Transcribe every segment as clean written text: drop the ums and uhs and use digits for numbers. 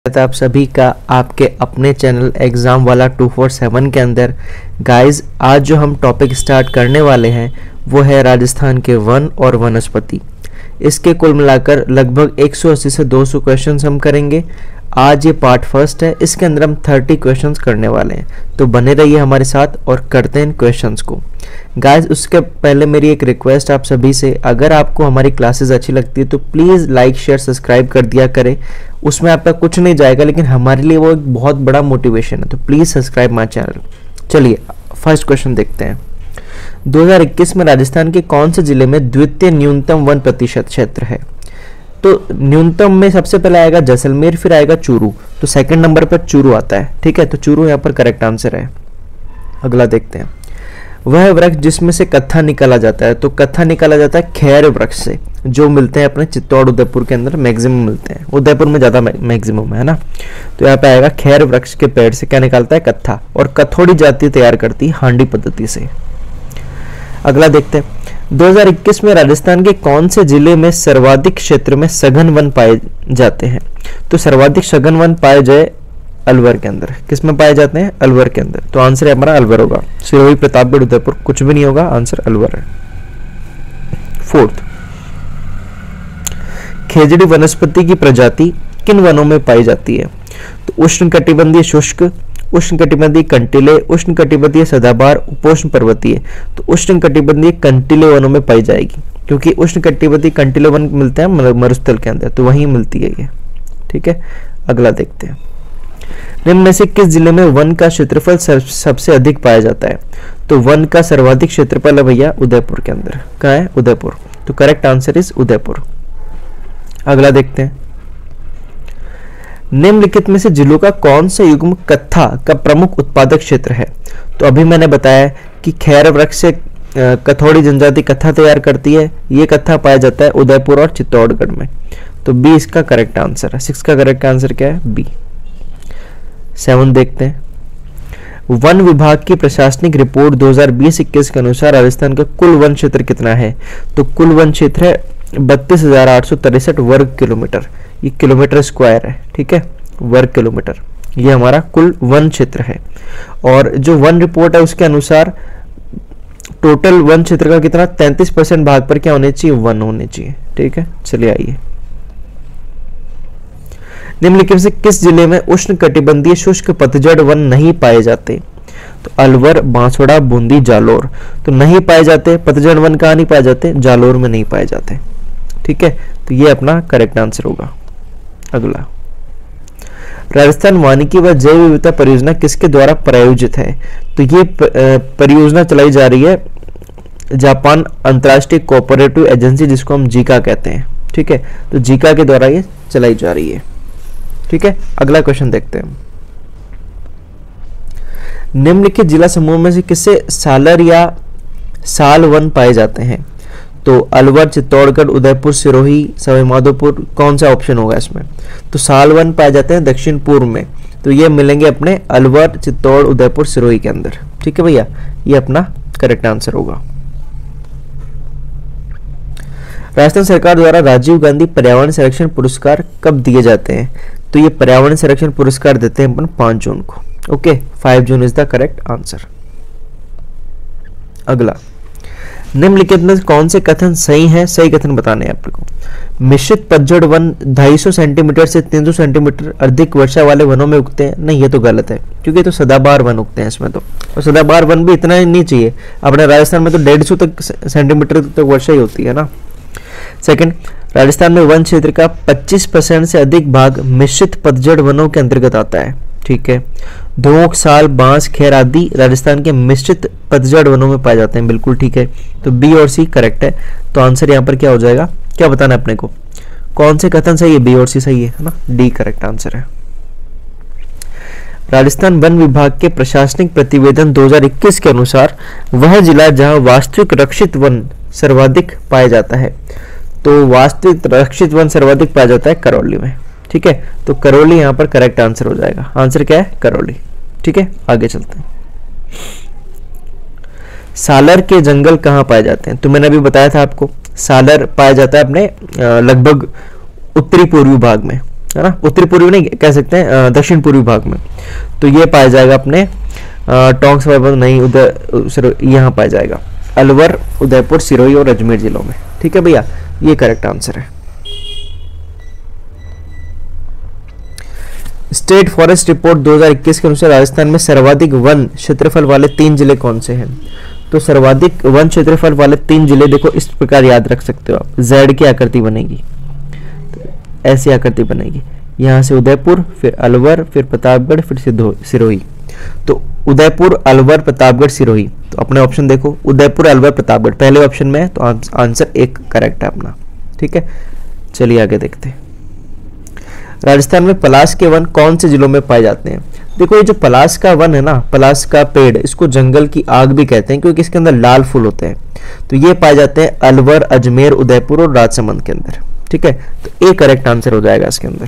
आप सभी का आपके अपने चैनल एग्ज़ाम वाला 247 के अंदर। गाइस, आज जो हम टॉपिक स्टार्ट करने वाले हैं वो है राजस्थान के वन और वनस्पति। इसके कुल मिलाकर लगभग 180 से 200 क्वेश्चंस हम करेंगे। आज ये पार्ट फर्स्ट है, इसके अंदर हम 30 क्वेश्चंस करने वाले हैं, तो बने रहिए हमारे साथ और करते हैं इन क्वेश्चंस को। गाइस, उसके पहले मेरी एक रिक्वेस्ट आप सभी से, अगर आपको हमारी क्लासेस अच्छी लगती है तो प्लीज़ लाइक शेयर सब्सक्राइब कर दिया करें। उसमें आपका कुछ नहीं जाएगा, लेकिन हमारे लिए वो एक बहुत बड़ा मोटिवेशन है, तो प्लीज़ सब्सक्राइब माई चैनल। चलिए फर्स्ट क्वेश्चन देखते हैं। 2021 में राजस्थान के कौन से जिले में द्वितीय न्यूनतम 1% क्षेत्र है? तो न्यूनतम में सबसे पहले आएगा जैसलमेर, फिर आएगा चूरू, तो सेकंड नंबर पर चूरू आता है। ठीक है, तो चूरू यहाँ पर करेक्ट आंसर है। अगला देखते हैं। वह वृक्ष जिसमें से कत्था निकाला जाता है, तो कत्था निकाला जाता है खैर वृक्ष से, जो मिलते हैं अपने चित्तौड़ उदयपुर के अंदर मैक्सिमम मिलते हैं। उदयपुर में ज़्यादा मैक्सिमम है ना, तो यहाँ पे आएगा खैर वृक्ष के पेड़ से क्या निकालता है? कत्था। और कथोड़ी जाति तैयार करती है हांडी पद्धति से। अगला देखते हैं। 2021 में राजस्थान के कौन से जिले में सर्वाधिक क्षेत्र में सघन वन पाए जाते हैं? तो सर्वाधिक सघन वन पाए जाए अलवर के अंदर। किस में पाए जाते हैं? अलवर के अंदर। तो आंसर हमारा अलवर होगा। सिरोही, प्रतापगढ़, उदयपुर कुछ भी नहीं होगा, आंसर अलवर है। फोर्थ, खेजड़ी वनस्पति की प्रजाति किन वनों में पाई जाती है? तो उष्णकटिबंधीय शुष्क, उष्णकटिबंधीय कंटीले, उष्णकटिबंधीय सदाबहार, उपोष्ण पर्वतीय। तो उष्णकटिबंधीय कंटीले वनों में पाई जाएगी, क्योंकि उष्णकटिबंधीय कंटीले वन मिलते हैं मरुस्थल के अंदर, तो वहीं मिलती है ये। ठीक है, अगला देखते हैं। निम्न में से किस जिले में वन का क्षेत्रफल सबसे अधिक पाया जाता है? तो वन का सर्वाधिक क्षेत्रफल है भैया उदयपुर के अंदर। कहाँ है? उदयपुर। तो करेक्ट आंसर इज उदयपुर। अगला देखते हैं। निम्नलिखित में से जिलों का कौन सा युग्म कत्था का प्रमुख उत्पादक क्षेत्र है? तो अभी मैंने बताया कि खैर वृक्ष से कथोड़ी जनजाति कत्था तैयार करती है। ये कत्था पाया जाता है उदयपुर और चित्तौड़गढ़ में, तो बी इसका करेक्ट आंसर है। 6 का करेक्ट आंसर क्या है? बी। 7 देखते हैं। वन विभाग की प्रशासनिक रिपोर्ट 2020-21 के अनुसार राजस्थान का कुल वन क्षेत्र कितना है? तो कुल वन क्षेत्र है 32,863 वर्ग किलोमीटर। ये किलोमीटर स्क्वायर है। ठीक है, वर्ग किलोमीटर, ये हमारा कुल वन क्षेत्र है। और जो वन रिपोर्ट है उसके अनुसार टोटल वन क्षेत्र का कितना 33% भाग पर क्या होने चाहिए? वन होने चाहिए। ठीक है, चलिए आइए। निम्नलिखित से किस जिले में उष्णकटिबंधीय शुष्क पतझड़ वन नहीं पाए जाते? तो अलवर, बांसवाड़ा, बूंदी, जालोर। तो नहीं पाए जाते पतझड़ वन, कहाँ नहीं पाए जाते? जालोर में नहीं पाए जाते। ठीक है, तो ये अपना करेक्ट आंसर होगा। अगला, राजस्थान वानिकी व जैव विविधता परियोजना किसके द्वारा प्रायोजित है? तो ये परियोजना चलाई जा रही है जापान अंतर्राष्ट्रीय कोऑपरेटिव एजेंसी, जिसको हम जीका कहते हैं। ठीक है, तो जीका के द्वारा ये चलाई जा रही है। ठीक है, अगला क्वेश्चन देखते हैं। निम्नलिखित जिला समूह में से किससे सालर या साल वन पाए जाते हैं? तो अलवर, चित्तौड़गढ़, उदयपुर, सिरोही, सवाईमाधोपुर, कौन सा ऑप्शन होगा इसमें? तो साल वन पाए जाते हैं दक्षिण पूर्व में, तो ये मिलेंगे अपने अलवर, चित्तौड़, उदयपुर, सिरोही के अंदर। ठीक है भैया, ये अपना करेक्ट आंसर होगा। राजस्थान सरकार द्वारा राजीव गांधी पर्यावरण संरक्षण पुरस्कार कब दिए जाते हैं? तो ये पर्यावरण संरक्षण पुरस्कार देते हैं अपन 5 जून को। Okay, 5 June is the correct answer. अगला, निम्नलिखित में कौन से कथन सही हैं? सही कथन बताने हैं आपको। मिश्रित पतझड़ वन 250 सेंटीमीटर से 300 सेंटीमीटर अधिक वर्षा वाले वनों में उगते हैं। नहीं, ये तो गलत है, क्योंकि तो सदाबहार वन उगते हैं इसमें तो, और सदाबहार वन भी इतना ही नहीं चाहिए। अपने राजस्थान में तो 150 तक सेंटीमीटर तक वर्षा ही होती है ना। सेकंड, राजस्थान में वन क्षेत्र का 25% से अधिक भाग मिश्रित पतझड़ वनों के अंतर्गत आता है। ठीक है, धोख, साल, बांस, खैर आदि राजस्थान के मिश्रित पतझड़ वनों में पाए जाते हैं। बिल्कुल ठीक है, तो बी और सी करेक्ट है। तो आंसर यहाँ पर क्या हो जाएगा? क्या बताना है अपने को, कौन से कथन सही है? बी और सी सही है ना, डी करेक्ट आंसर है। राजस्थान वन विभाग के प्रशासनिक प्रतिवेदन 2021 के अनुसार वह जिला जहां वास्तविक रक्षित वन सर्वाधिक पाया जाता है, तो वास्तविक रक्षित वन सर्वाधिक पाया जाता है करौली में। ठीक है, तो करौली यहाँ पर करेक्ट आंसर हो जाएगा। आंसर क्या है? करौली। ठीक है, आगे चलते हैं। सालर के जंगल कहाँ पाए जाते हैं? तो मैंने अभी बताया था आपको, सालर पाया जाता है अपने लगभग उत्तरी पूर्वी भाग में। है ना, उत्तरी पूर्वी नहीं कह सकते हैं, दक्षिण पूर्वी भाग में। तो ये पाया जाएगा अपने टोंक नहीं, उधर यहाँ पाया जाएगा अलवर, उदयपुर, सिरोही और अजमेर जिलों में। ठीक है भैया, ये करेक्ट आंसर है। स्टेट फॉरेस्ट रिपोर्ट 2021 के अनुसार राजस्थान में सर्वाधिक वन क्षेत्रफल वाले 3 जिले कौन से हैं? तो सर्वाधिक वन क्षेत्रफल वाले 3 जिले देखो इस प्रकार याद रख सकते हो आप। जेड की आकृति बनेगी, तो ऐसी आकृति बनेगी, यहाँ से उदयपुर, फिर अलवर, फिर प्रतापगढ़, फिर सिरोही। तो उदयपुर, अलवर, प्रतापगढ़, सिरोही। तो अपने ऑप्शन देखो, उदयपुर, अलवर, प्रतापगढ़ पहले ऑप्शन में है, तो आंसर 1 करेक्ट है अपना। ठीक है, चलिए आगे देखते हैं। राजस्थान में पलाश के वन कौन से जिलों में पाए जाते हैं? देखो, ये जो पलाश का वन है ना, पलाश का पेड़, इसको जंगल की आग भी कहते हैं क्योंकि इसके अंदर लाल फूल होते हैं। तो ये पाए जाते हैं अलवर, अजमेर, उदयपुर और राजसमंद के अंदर। ठीक है, तो ए करेक्ट आंसर हो जाएगा इसके अंदर।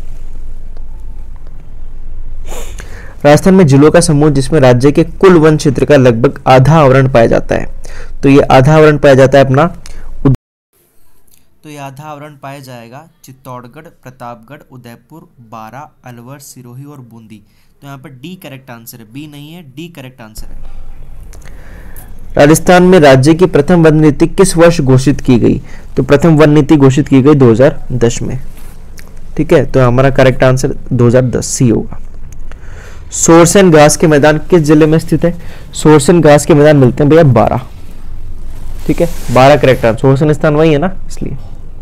राजस्थान में जिलों का समूह जिसमें राज्य के कुल वन क्षेत्र का लगभग आधा आवरण पाया जाता है। तो ये आधा आवरण पाया जाता है अपना, तो ये आधा आवरण पाया जाएगा चित्तौड़गढ़, प्रतापगढ़, उदयपुर, बारां, अलवर, सिरोही और बूंदी। तो यहाँ पर डी करेक्ट आंसर है, बी नहीं है, डी करेक्ट आंसर है। राजस्थान में राज्य की प्रथम वन नीति किस वर्ष घोषित की गई? तो प्रथम वन नीति घोषित की गई 2010 में। ठीक है, तो हमारा करेक्ट आंसर 2010 सी होगा। सोरसन घास के मैदान किस जिले में स्थित है? सोरसन घास के मैदान मिलते हैं भैया बारां। ठीक है, 12 करेक्ट आंसर, सोरसन स्थान वही है ना, इसलिए।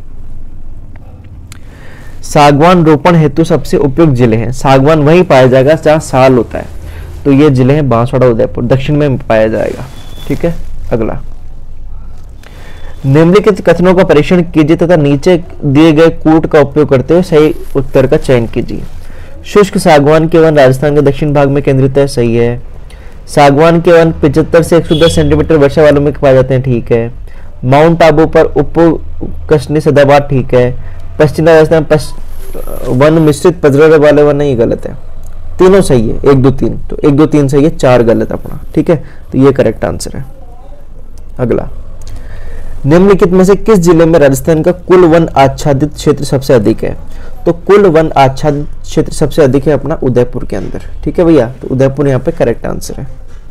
सागवान रोपण हेतु सबसे उपयुक्त जिले हैं। सागवान वहीं पाया जाएगा जहां साल होता है। तो ये जिले हैं बांसवाड़ा, उदयपुर, दक्षिण में पाया जाएगा। ठीक है, अगला। निम्नलिखित कथनों का परीक्षण कीजिए तथा नीचे दिए गए कूट का उपयोग करते हुए सही उत्तर का चयन कीजिए। शुष्क सागवान के वन राजस्थान के दक्षिण भाग में केंद्रित है, सही है। सागवान के वन 75 से 110 सेंटीमीटर वर्षा वालों में पाए जाते हैं, ठीक है। माउंट आबू पर उपकष्णी सदाबहार, ठीक है। पश्चिम राजस्थान वन मिश्रित पथरल वाले वन नहीं, गलत है। तीनों सही है, 1 2 3, तो 1 2 3 सही है, 4 गलत अपना। ठीक है, तो ये करेक्ट आंसर है। अगला, निम्नलिखित में से किस जिले में राजस्थान का कुल वन आच्छादित क्षेत्र सबसे अधिक है? तो कुल वन आच्छादित क्षेत्र सबसे अधिक है अपना उदयपुर के अंदर। ठीक है भैया, तो उदयपुर यहाँ पे करेक्ट आंसर है।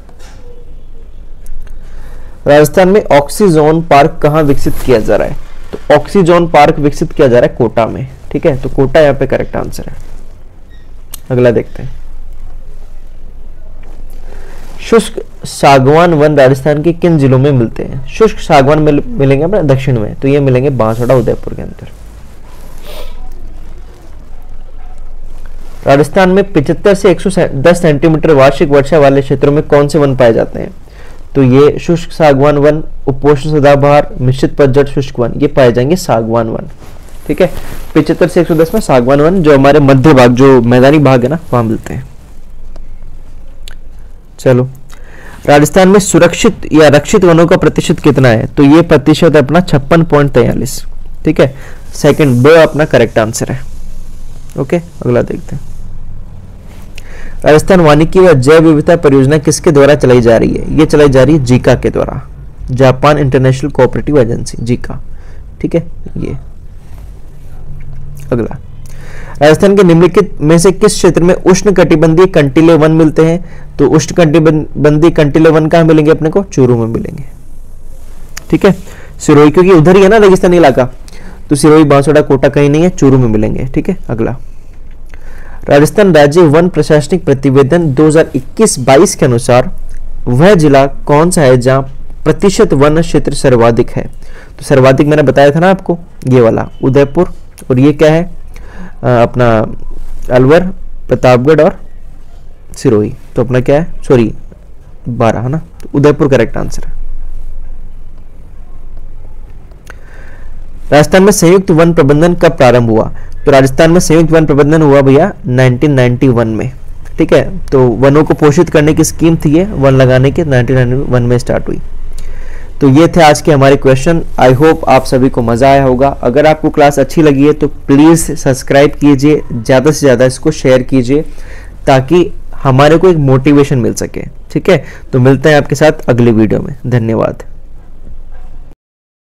राजस्थान में ऑक्सीजोन पार्क कहाँ विकसित किया जा रहा है? तो ऑक्सीजोन पार्क विकसित किया जा रहा है कोटा में। ठीक है, तो कोटा यहाँ पे करेक्ट आंसर है। अगला देखते हैं। शुष्क सागवान वन राजस्थान के किन जिलों में मिलते हैं? शुष्क सागवान मिलेंगे अपने दक्षिण में, तो ये मिलेंगे बांसवाड़ा, उदयपुर के अंदर। राजस्थान में 75 से 110 सेंटीमीटर वार्षिक वर्षा वाले क्षेत्रों में कौन से वन पाए जाते हैं? तो ये शुष्क सागवान वन, उपोष्ण सदाबहार, मिश्रित पतझड़ शुष्क वन, ये पाए जाएंगे सागवान वन। ठीक है, 75 से 110 में सागवान वन जो हमारे मध्य भाग, जो मैदानी भाग है ना, वहां मिलते हैं। चलो, राजस्थान में सुरक्षित या रक्षित वनों का प्रतिशत कितना है? तो ये प्रतिशत अपना 56.43। ठीक है, सेकंड ब अपना करेक्ट आंसर है। ओके, अगला देखते हैं। राजस्थान वानिकी व जैव विविधता परियोजना किसके द्वारा चलाई जा रही है? ये चलाई जा रही है जीका के द्वारा, Japan international cooperative agency, JICA. ठीक है, ये। अगला, राजस्थान के निम्नलिखित में से किस क्षेत्र में उष्ण कटिबंधीय कंटीले वन मिलते हैं? तो उष्ण कटिबंधीय कंटीले वन कहाँ मिलेंगे अपने को? चूरू में मिलेंगे। ठीक है, सिरोही, क्योंकि उधर ही है ना रेगिस्तानी इलाका, तो सिरोही, बांसवाड़ा, कोटा कहीं नहीं है, चूरू में मिलेंगे। ठीक है, अगला। राजस्थान राज्य वन प्रशासनिक प्रतिवेदन 2021-22 के अनुसार वह जिला कौन सा है जहां प्रतिशत वन क्षेत्र सर्वाधिक है? तो सर्वाधिक मैंने बताया था ना आपको, ये वाला उदयपुर, और ये क्या है अपना अलवर, प्रतापगढ़ और सिरोही। तो अपना क्या है, सॉरी 12 है ना, तो उदयपुर करेक्ट आंसर है। राजस्थान में संयुक्त वन प्रबंधन कब प्रारंभ हुआ? तो राजस्थान में संयुक्त वन प्रबंधन हुआ भैया 1991 में। ठीक है, तो वनों को पोषित करने की स्कीम थी ये, वन लगाने की 1991 में स्टार्ट हुई। तो ये थे आज के हमारे क्वेश्चन। आई होप आप सभी को मजा आया होगा। अगर आपको क्लास अच्छी लगी है तो प्लीज सब्सक्राइब कीजिए, ज्यादा से ज्यादा इसको शेयर कीजिए ताकि हमारे को एक मोटिवेशन मिल सके। ठीक है, तो मिलते हैं आपके साथ अगली वीडियो में। धन्यवाद।